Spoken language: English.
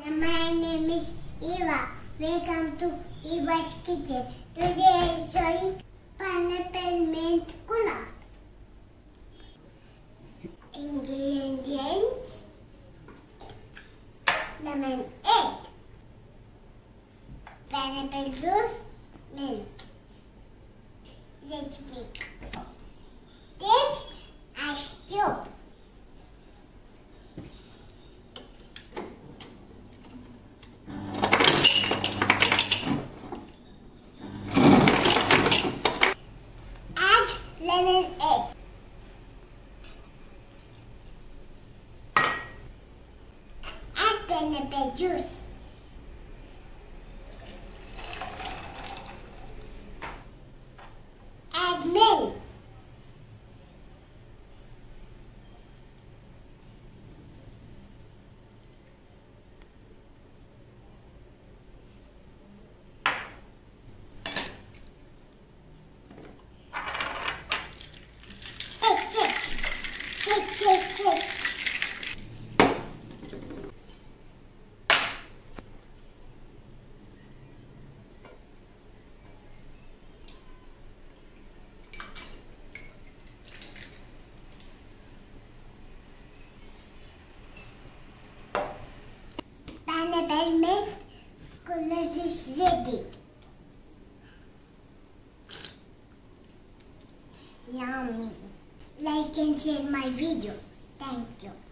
My name is Eva. Welcome to Eva's Kitchen. Today I am showing pineapple mint collard. Ingredients: lemon, egg, pineapple juice, mint. Let's make this ice cube. Lemon egg. Add pineapple juice. Add milk. Shake. Pineapple mint collard is ready. Yummy. Like and share my video. Thank you.